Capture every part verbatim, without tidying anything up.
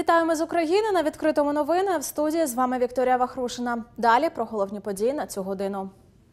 Вітаємо з України на відкритому новини. В студії з вами Вікторія Вахрушина. Далі про головні події на цю годину.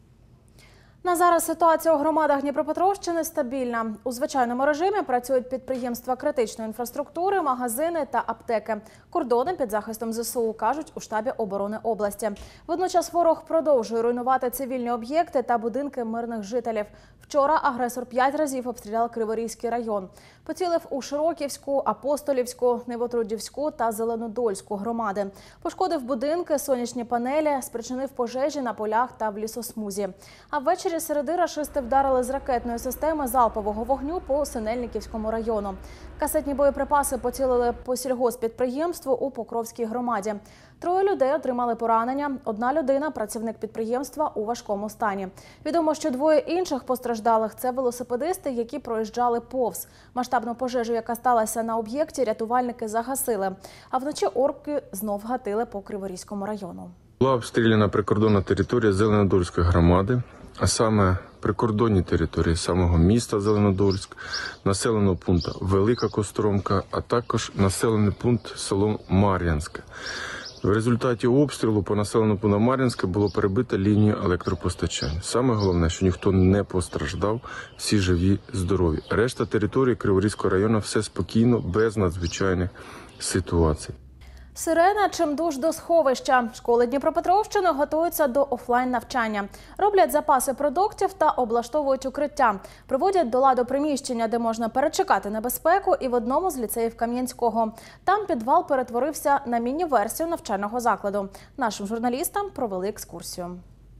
На зараз ситуація у громадах Дніпропетровщини стабільна. У звичайному режимі працюють підприємства критичної інфраструктури, магазини та аптеки. Кордони під захистом ЗСУ, кажуть у штабі оборони області. Водночас ворог продовжує руйнувати цивільні об'єкти та будинки мирних жителів. Вчора агресор п'ять разів обстріляв Криворізький район. Поцілив у Широківську, Апостолівську, Невотрудівську та Зеленодольську громади. Пошкодив будинки, сонячні панелі, спричинив пожежі на полях та в лісосмузі. А ввечері середи рашисти вдарили з ракетної системи залпового вогню по Синельниківському району. Касетні боєприпаси поцілили по сільгосппідприємству у Покровській громаді. Троє людей отримали поранення. Одна людина – працівник підприємства у важкому стані. Відомо, що двоє інших постраждалих – це велосипедисти, які проїжджали повз. Масштабну пожежу, яка сталася на об'єкті, рятувальники загасили. А вночі орки знов гатили по Криворізькому району. Була обстріляна прикордонна територія Зеленодольської громади, а саме прикордонні території самого міста Зеленодольськ, населеного пункту Велика Костромка, а також населений пункт село Мар'янське. В результаті обстрілу по населеному пункту Мар'янське було перебито лінію електропостачання. Саме головне, що ніхто не постраждав, всі живі, здорові. Решта території Криворізького району все спокійно, без надзвичайних ситуацій. Сирена чимдуж до сховища. Школи Дніпропетровщини готуються до офлайн-навчання. Роблять запаси продуктів та облаштовують укриття. Приводять до ладу приміщення, де можна перечекати небезпеку, і в одному з ліцеїв Кам'янського. Там підвал перетворився на міні-версію навчального закладу. Нашим журналістам провели екскурсію.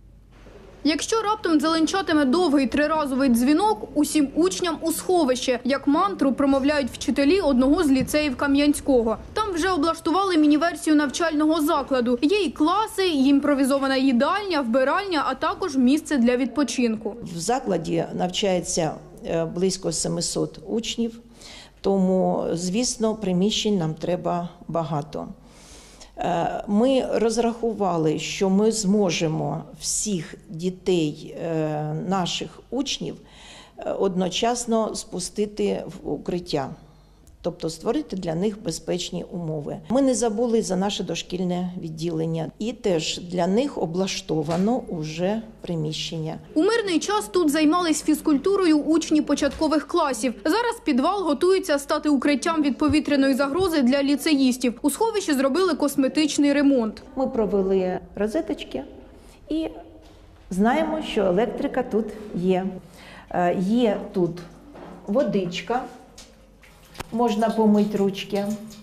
Якщо раптом дзеленчатиме довгий триразовий дзвінок, усім учням у сховище, як мантру промовляють вчителі одного з ліцеїв Кам'янського. Там вже облаштували міні-версію навчального закладу. Є і класи, і імпровізована їдальня, вбиральня, а також місце для відпочинку. В закладі навчається близько семисот учнів, тому, звісно, приміщень нам треба багато. Ми розрахували, що ми зможемо всіх дітей наших учнів одночасно спустити в укриття, тобто створити для них безпечні умови. Ми не забули за наше дошкільне відділення, і теж для них облаштовано уже приміщення. У мирний час тут займались фізкультурою учні початкових класів. Зараз підвал готується стати укриттям від повітряної загрози для ліцеїстів. У сховищі зробили косметичний ремонт. Ми провели розеточки і знаємо, що електрика тут є. Є тут водичка. Можна помити ручки.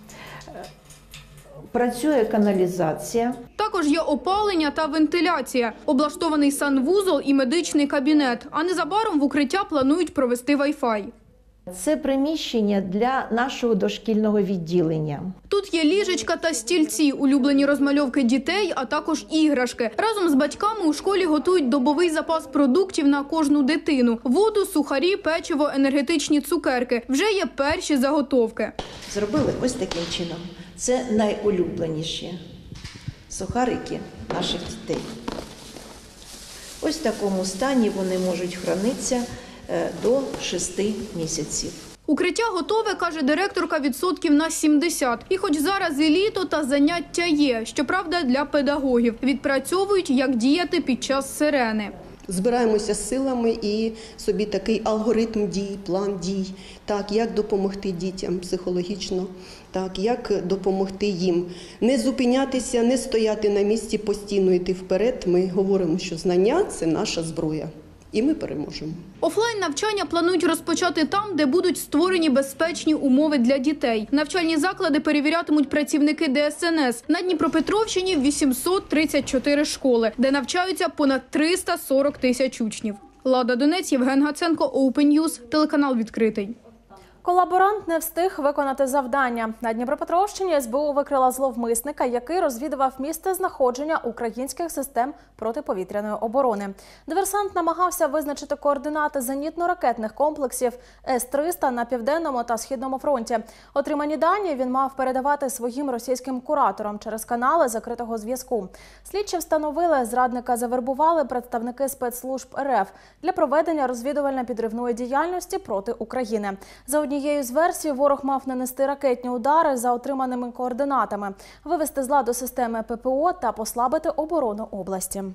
Працює каналізація. Також є опалення та вентиляція, облаштований санвузол і медичний кабінет. А незабаром в укриття планують провести вай-фай. Це приміщення для нашого дошкільного відділення. Тут є ліжечка та стільці, улюблені розмальовки дітей, а також іграшки. Разом з батьками у школі готують добовий запас продуктів на кожну дитину. Воду, сухарі, печиво, енергетичні цукерки. Вже є перші заготовки. Зробили ось таким чином. Це найулюбленіші сухарики наших дітей. Ось в такому стані вони можуть хранитися до шести місяців. Укриття готове, каже директорка, відсотків на сімдесят. І хоч зараз і літо, та заняття є, щоправда, для педагогів. Відпрацьовують, як діяти під час сирени. Збираємося з силами і собі такий алгоритм дій, план дій, так, як допомогти дітям психологічно, так, як допомогти їм. Не зупинятися, не стояти на місці, постійно йти вперед. Ми говоримо, що знання – це наша зброя. І ми переможемо. Офлайн-навчання планують розпочати там, де будуть створені безпечні умови для дітей. Навчальні заклади перевірятимуть працівники Де Ес Ен Ес. На Дніпропетровщині вісімсот тридцять чотири школи, де навчаються понад триста сорок тисяч учнів. Лада Донець, Євген Гаценко, Open News, телеканал «Відкритий». Колаборант не встиг виконати завдання. На Дніпропетровщині Ес Бе У викрила зловмисника, який розвідував місце знаходження українських систем протиповітряної оборони. Диверсант намагався визначити координати зенітно-ракетних комплексів Ес триста на Південному та Східному фронті. Отримані дані він мав передавати своїм російським кураторам через канали закритого зв'язку. Слідчі встановили, зрадника завербували представники спецслужб Ер Еф для проведення розвідувально-підривної діяльності проти України. За однією однією з версій, ворог мав нанести ракетні удари за отриманими координатами, вивести з ладу системи ППО та послабити оборону області.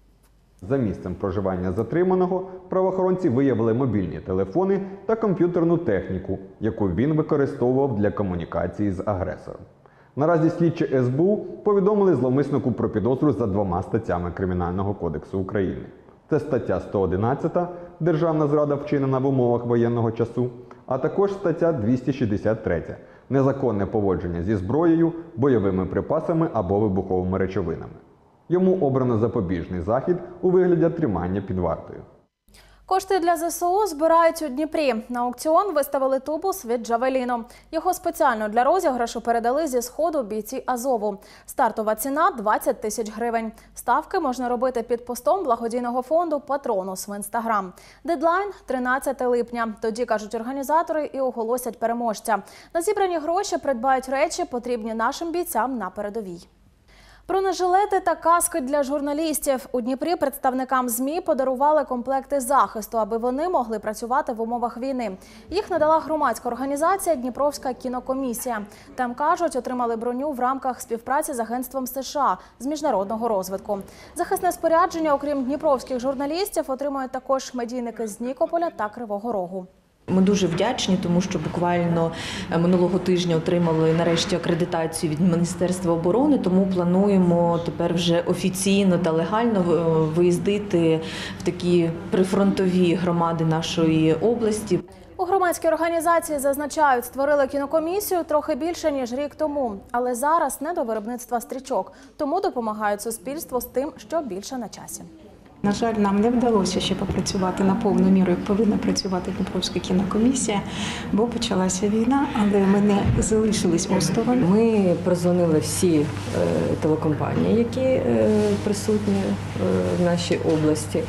За місцем проживання затриманого правоохоронці виявили мобільні телефони та комп'ютерну техніку, яку він використовував для комунікації з агресором. Наразі слідчі ес бе у повідомили зловмиснику про підозру за двома статтями Кримінального кодексу України. Це стаття сто одинадцять «Державна зрада, вчинена в умовах воєнного часу», а також стаття двісті шістдесят три «Незаконне поводження зі зброєю, бойовими припасами або вибуховими речовинами». Йому обрано запобіжний захід у вигляді тримання під вартою. Кошти для зе се у збирають у Дніпрі. На аукціон виставили тубус від «Джавеліно». Його спеціально для розіграшу передали зі Сходу бійці Азову. Стартова ціна – двадцять тисяч гривень. Ставки можна робити під постом благодійного фонду «Патронус» в Інстаграм. Дедлайн – тринадцяте липня. Тоді, кажуть організатори, і оголосять переможця. На зібрані гроші придбають речі, потрібні нашим бійцям на передовій. Бронежилети та каски для журналістів. У Дніпрі представникам ЗМІ подарували комплекти захисту, аби вони могли працювати в умовах війни. Їх надала громадська організація «Дніпровська кінокомісія». Там, кажуть, отримали броню в рамках співпраці з Агентством США з міжнародного розвитку. Захисне спорядження, окрім дніпровських журналістів, отримують також медійники з Нікополя та Кривого Рогу. Ми дуже вдячні, тому що буквально минулого тижня отримали нарешті акредитацію від Міністерства оборони, тому плануємо тепер вже офіційно та легально виїздити в такі прифронтові громади нашої області. У громадській організації зазначають, створили кінокомісію трохи більше, ніж рік тому. Але зараз не до виробництва стрічок, тому допомагають суспільству з тим, що більше на часі. На жаль, нам не вдалося ще попрацювати на повну міру, як повинна працювати Дніпровська кінокомісія, бо почалася війна, але ми не залишились осторонь. Ми прозвонили всі телекомпанії, які присутні в нашій області,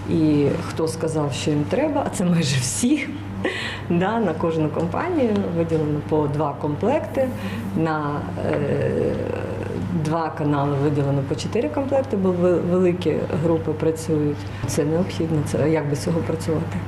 і хто сказав, що їм треба, а це майже всі. Да, на кожну компанію виділено по два комплекти, на е, два канали виділено по чотири комплекти, бо великі групи працюють. Це необхідно, це як без цього працювати.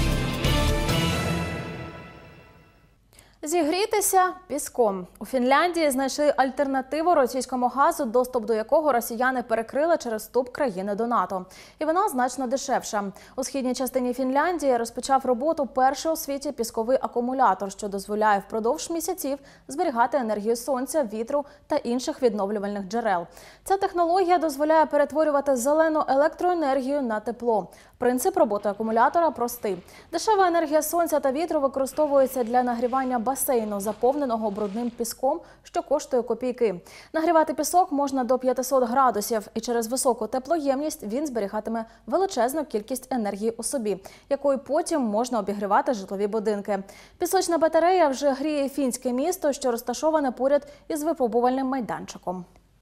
Зігрітися піском. У Фінляндії знайшли альтернативу російському газу, доступ до якого росіяни перекрили через вступ країни до НАТО. І вона значно дешевша. У східній частині Фінляндії розпочав роботу перший у світі пісковий акумулятор, що дозволяє впродовж місяців зберігати енергію сонця, вітру та інших відновлювальних джерел. Ця технологія дозволяє перетворювати зелену електроенергію на тепло. Принцип роботи акумулятора простий. Дешева енергія сонця та вітру використовується для нагрівання басейну, заповненого брудним піском, що коштує копійки. Нагрівати пісок можна до п'ятисот градусів, і через високу теплоємність він зберігатиме величезну кількість енергії у собі, якою потім можна обігрівати житлові будинки. Пісочна батарея вже гріє фінське місто, що розташоване поряд із випробувальним майданчиком.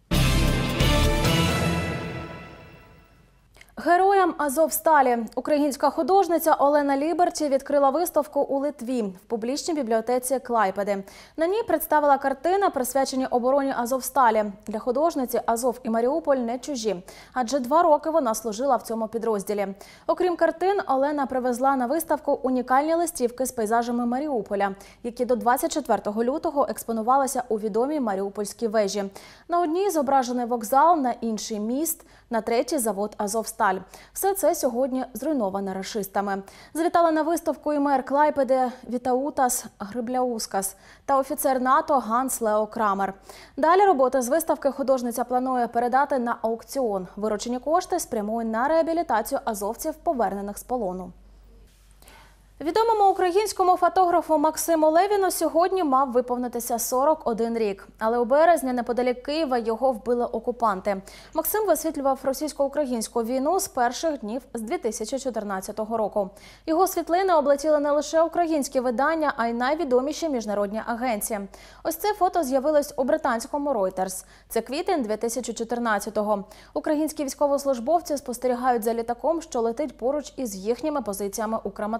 Героям Азовсталі. Українська художниця Олена Ліберті відкрила виставку у Литві в публічній бібліотеці Клайпеди. На ній представила картини, присвячені обороні Азовсталі. Для художниці Азов і Маріуполь не чужі, адже два роки вона служила в цьому підрозділі. Окрім картин, Олена привезла на виставку унікальні листівки з пейзажами Маріуполя, які до двадцять четвертого лютого експонувалися у відомій Маріупольській вежі. На одній зображений вокзал, на інший міст, на третій завод Азовсталь. Все це сьогодні зруйноване рашистами. Завітали на виставку і мер Клайпеди Вітаутас Грибляускас та офіцер НАТО Ганс Лео Крамер. Далі роботи з виставки художниця планує передати на аукціон. Виручені кошти спрямують на реабілітацію азовців, повернених з полону. Відомому українському фотографу Максиму Левіну сьогодні мав виповнитися сорок один рік. Але у березні неподалік Києва його вбили окупанти. Максим висвітлював російсько-українську війну з перших днів з дві тисячі чотирнадцятого року. Його світлини облетіли не лише українські видання, а й найвідоміші міжнародні агенції. Ось це фото з'явилось у британському Reuters. Це квітень дві тисячі чотирнадцятого. Українські військовослужбовці спостерігають за літаком, що летить поруч із їхніми позиціями у Краматорську.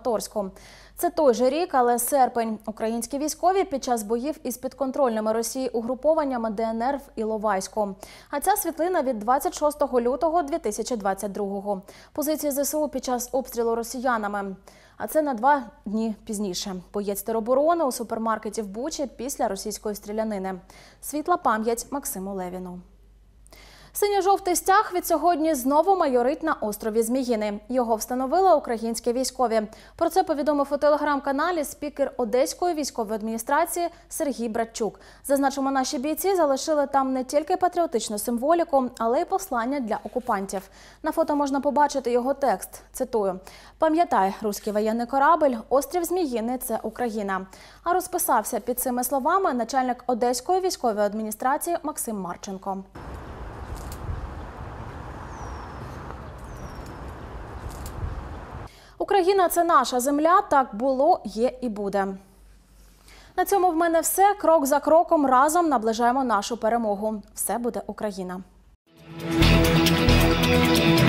Луганську. Це той же рік, але серпень. Українські військові під час боїв із підконтрольними Росії угрупованнями Де Ен Ер в Іловайську. А ця світлина від двадцять шостого лютого дві тисячі двадцять другого. Позиції Зе Се У під час обстрілу росіянами. А це на два дні пізніше. Боєць тероборони у супермаркеті в Бучі після російської стрілянини. Світла пам'ять Максиму Левіну. Синьо-жовтий стяг від сьогодні знову майорить на острові Зміїний. Його встановили українські військові. Про це повідомив у телеграм-каналі спікер Одеської військової адміністрації Сергій Братчук. Зазначимо, наші бійці залишили там не тільки патріотичну символіку, але й послання для окупантів. На фото можна побачити його текст. Цитую. «Пам'ятай, руський воєнний корабль, острів Зміїний – це Україна». А розписався під цими словами начальник Одеської військової адміністрації Максим Марченко. Україна – це наша земля, так було, є і буде. На цьому в мене все. Крок за кроком разом наближаємо нашу перемогу. Все буде Україна.